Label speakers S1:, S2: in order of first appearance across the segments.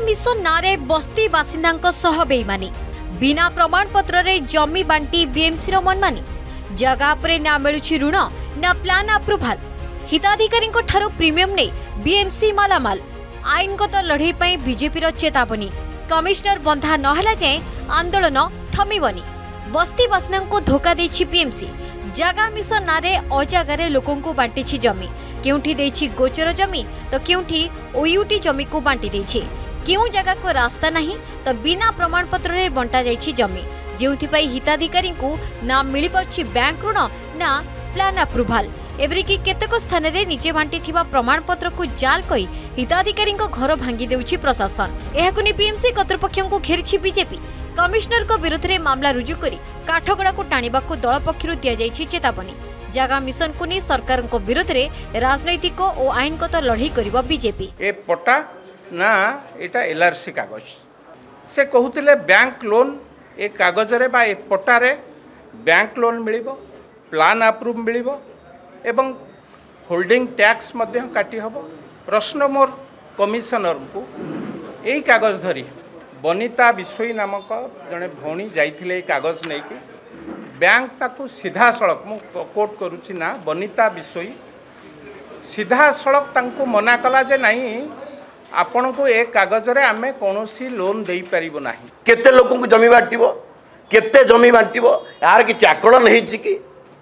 S1: Mission नारे बस्ती बासिंदा सह बेईमानी बिना प्रमाण पत्र रे जमी बांटी बीएमसी रो मनमानी जगह पर ना मिलुछि ऋण ना प्लान अप्रूवाल हिताधिकारी ठारो प्रीमियम ने बीएमसी मालामाल आईनगत लड़ई पर बीजेपी रो चेतावनी कमिश्नर बंधा नहला जाए आंदोलन थमिबनी बस्ती बासिंदा को धोखा देछि बीएमसी जगह मिशन नारे अजागारे लोकों को बांटी जमी केउठी देछि गोचर जमी तो केउठी ओयूटी जमी को बांटी देछि केउ जगह को रास्ता नहीं तो बिना प्रमाण पत्र रे बंटा जाइछि जमी जेउथिपाई हिताधिकारी को ना मिली परछि बैंक ऋण ना प्लान अप्रूवाल एवरिकी केतक स्थान रे निजे बांटी थिबा प्रमाण पत्र को जाल कई हिताधिकारी घर भांगी देउछि प्रशासन एहाकु नि बीएमसी कर्तृपक्षों को घेरिछि बीजेपी कमिश्नर को विरोध में मामला रुजु करी काठगड़ा को टाणिबा को दल पक्षरु दिया जाइछि चेतावनी जगह मिशन को नहीं सरकार को विरोध में राजनैतिक और आईनगत लड़ई करिबो बीजेपी
S2: ए पटा ना एटा एलआरसी कागज से कहूतिले बैंक लोन ए कागज रे बा ए पटा रे बैंक लोन मिलिबो प्लान अप्रूव मिलिबो एवं होल्डिंग टैक्स मध्य काटी हबो प्रश्न मोर कमिशनर को एई कागज धरी बनिता बिश्वई नामक जड़े भौणी जाइथिले कागज नहीं कि बैंक ताकू सीधा सड़क मु कोट करुच्ची ना बनिता बिश्वई सीधा सड़क तांको मना कला जे नहीं आपण को एक कागज रे आमे कोनोसी लोन देई परिबो नाही
S3: केते लोकन को जमी बांटिबो केते जमी बांटिबो यार कि आकलन हेछि कि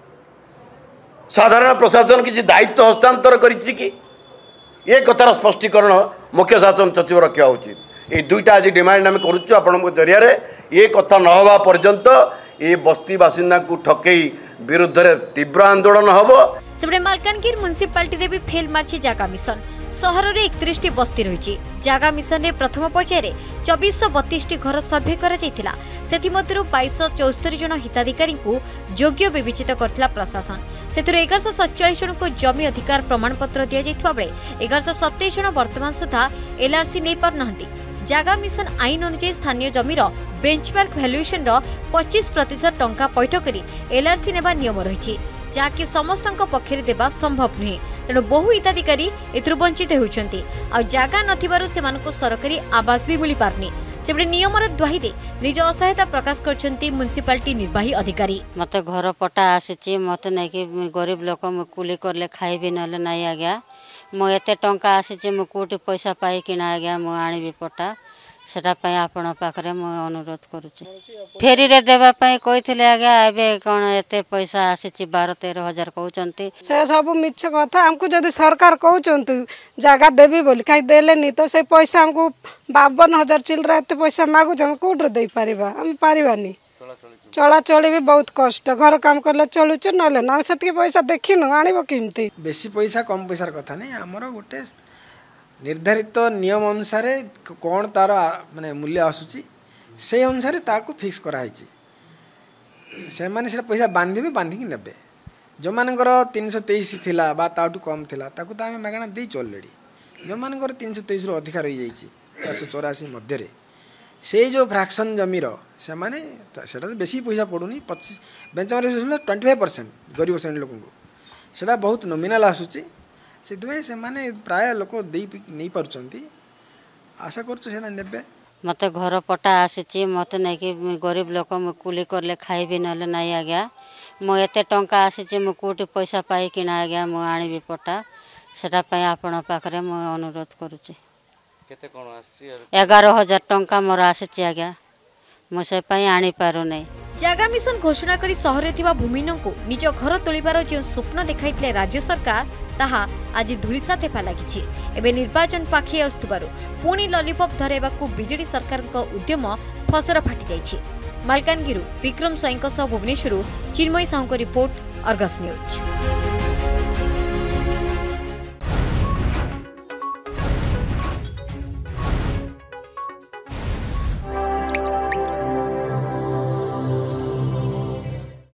S3: साधारण प्रशासन किसी दायित्व हस्तांतर करिछि कि ये कथार स्पष्टीकरण मुख्य शासन सचिव रखा उचित ये दुईटा आज डिमांड आम करुचु आपण जरिया ये कथा न हवा पर्यंत ये बस्ती बासिंदा को ठकई विरुद्ध रे तीव्र आंदोलन हबो
S1: सेबडे मालकानगिरी म्युनिसिपालिटी रे भी फेल मारछि जागा मिशन सहर रे 31 टी बस्ती रहिछि जागा मिशन रे प्रथम पर्याय रे 2432 टी घर सर्वे करा जायतिला सेथि मध्यरु 2274 जन हिताधिकारी को योग्य विवेचित करथिला प्रशासन सेथुर 1147 जन को जमी अधिकार प्रमाण पत्र दिया जायथिबा बेले 1127 जन वर्तमान सुधा एलआरसी नै पार नहंती जागा मिशन आईन अनुसार स्थानीय जमीर बेंचमार्क भैल्युएशन 25% टंका पैठ करी एलआरसी नेबा नियम रही जहाँकि समस्त पक्षरे देबा संभव नुहे तेणु बहु हिताधिकारी एथुरु वंचित होउछंती आ जागा नथिबारु सेमानकु सरकारी आवास भी मिली पारनी सेबडे नियमर द्वाही दे निज असहायता प्रकाश करछंती म्युनिसिपालिटी निर्वाही अधिकारी
S4: मते घर पटा आसीची मते नै कि गरीब लोक म कुली करले खाइबे नले नै आज्ञा मो एते टंका आसीची म कोटी पैसा पाई किना आज्ञा म आनिबी पटा सेटा पय आपण पाखरे म अनुरोध करूची फेरी रे देबा पय कहिथिले आज्ञा एबे कोन एते पैसा आसीची 12-13 हजार कहउचंती
S5: से सब मिछ कथा हमको जदी सरकार कहउचंती जागा देबी बोली काई देलेनी तो से पैसा हमको 52,000 चिल्ड्रा एते पैसा मागु हम कोड्र देई परिबा हम परिबानी चला चली भी बहुत कष्ट घर काम करले चलुच नले ना सेतके पैसा देखिनु आनिबो किमती
S6: बेसी पैसा कम पैसार कथा नहीं हमर गोटे निर्धारित नियम अनुसार कौन तार माने मूल्य आसुची से अनुसार ताको फिक्स कराई से माने से पैसा बांधिबे बांधिकी नेबे जो मानकर 323 थिला बा ताटू कम थिला ताको त आमे मागणा देई ऑलरेडी जो मानकर 323 रो अधिकार होई जाईची 484 मध्ये रे से जो फ्रैक्शन जमीर से माने सेटा बेसी पैसा पडुनी 25 बेंचमार्क 25% गरीब श्रेणी लोक को सेटा बहुत नॉमिनल आसुची से से माने प्राय लोक नहीं पार्टी आशा कर
S4: मते घर पटा आसीची मते नै कि गरीब लोक म कुली करले खाइबे नले नै आज्ञा मो एते टंका आसीची म कोटी पैसा पाई किना आज्ञा म आनिबी पटा सेटा पय आपण पाखरे म अनुरोध करूची
S7: केते कोन आसी
S4: 11,000 टंका मोर आसीची आज्ञा मो से पय आनी पारो नै
S1: जागा मिशन घोषणा करी सहरे थिबा भूमिहीन को निज घर तोलिबार जो स्वप्न देखाइतले राज्य सरकार ताहा आज धूलिसा थेपा लागिछि एबे निर्वाचन पाखे आस्तुबारु पुणी लॉलीपॉप धरेबाकू बीजेडी सरकार उद्यम फसर फाटी जाइछि मालकानगिरी विक्रम स्वाईंक सह भुवनेश्वर चिन्मयी साहू को रिपोर्ट अर्गस न्यूज।